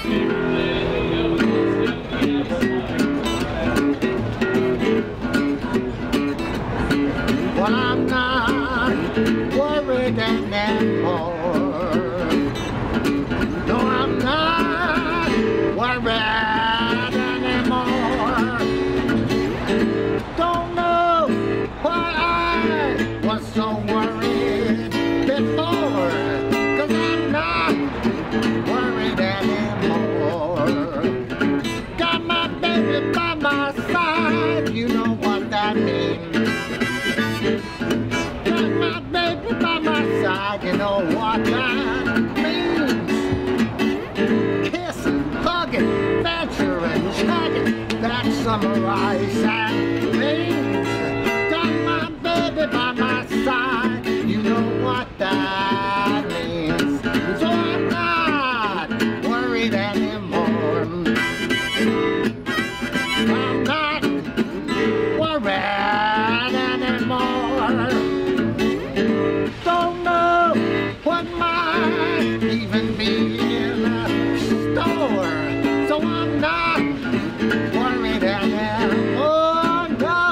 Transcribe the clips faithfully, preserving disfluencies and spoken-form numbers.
Well, I'm not worried anymore. No, I'm not worried anymore. Don't know why I was so worried before, 'cause I'm not worried anymore. Got my baby by my side, you know what that means. Got my baby by my side, you know what that means. Kissing, hugging, venturing, chugging, that's summarized that means. Got my baby by my side, you know what that means. So I'm not worried anymore. I'm not worried anymore. Don't know what might even be in the store, so I'm not worried anymore. No.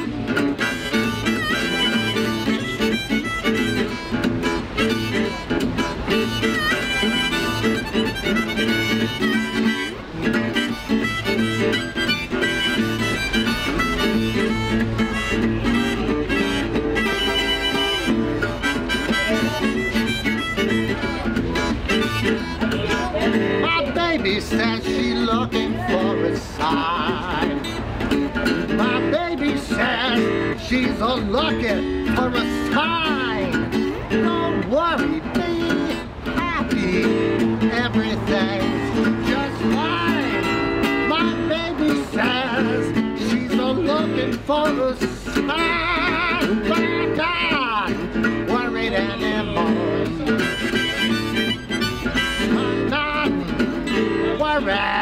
My baby says she's looking for a sign. My baby says she's a looking for a sign. Don't worry, be happy, everything's just fine. My baby says she's a looking for a sign. But I'm not worried anymore. I'm not worried.